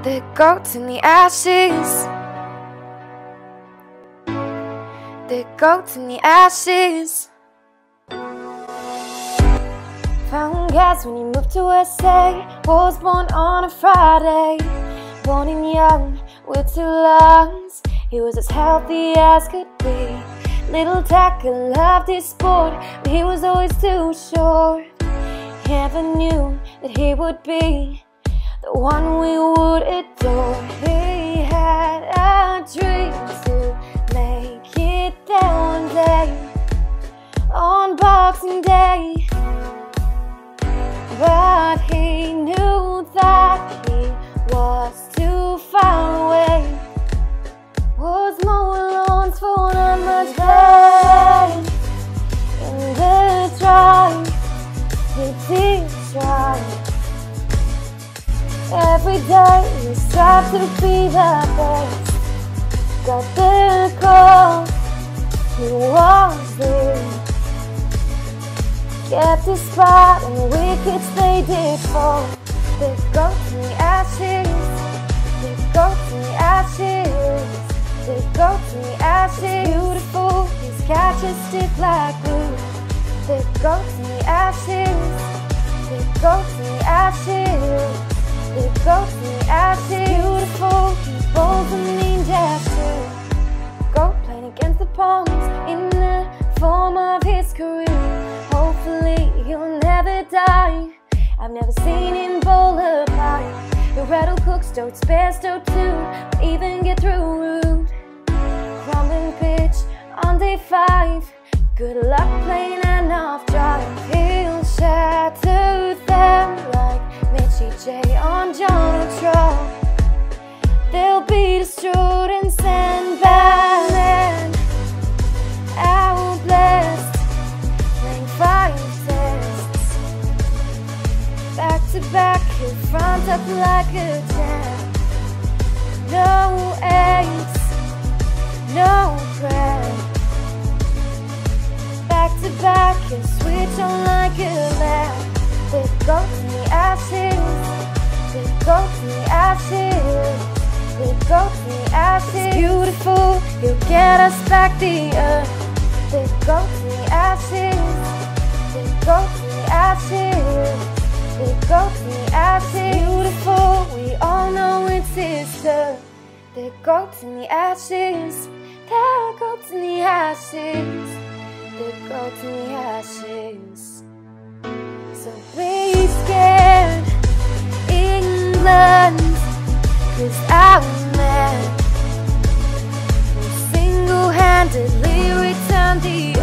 The goats in the ashes. The goats in the ashes. Found gas when he moved to SA. Was born on a Friday. Born and young with 2 lungs. He was as healthy as could be. Little tackle loved his sport, but he was always too short. He never knew that he would be the one we would adore. He had a dream to make it there one day, on Boxing Day. But he knew that he was too far away. Was mowing lawns for not much pay. In the drive, he did try. Every day he strive to be the best. Got the call, he was there. Kept his spot and the wickets they did fall. The goats in the ashes. The goats in the ashes. The goats in the ashes. Beautiful, his catches stick like glue. The goats in the ashes. The goats in the ashes. The goats in the ashes. Beautiful, he bowls a mean jazz too. Goat playing against the palms in the form of his career. Hopefully he'll never die. I've never seen him bowl a pie. He'll rattle cooks, don't spare, don't too, or even get through rude. Crumbling pitch on day 5. Good luck playing an off drive. He'll shatter them like Mitchie J on John O'Troll. They'll be destroyed and send Batman out blessed, playing 5 tests. Back to back, he'll front up like a champ. No ace, no prep. Back to back, he'll switch on like a lamp. The goats in the ashes. The goats in the ashes. The goats in the ashes. Beautiful, he'll get us back the earth. The goats in the ashes. The goats in the ashes. The goats in the ashes. Beautiful, we all know it's his turn. The goats in the ashes. The goats in the ashes. The goats in the ashes. So be scared, England, 'cause our man will single-handedly return the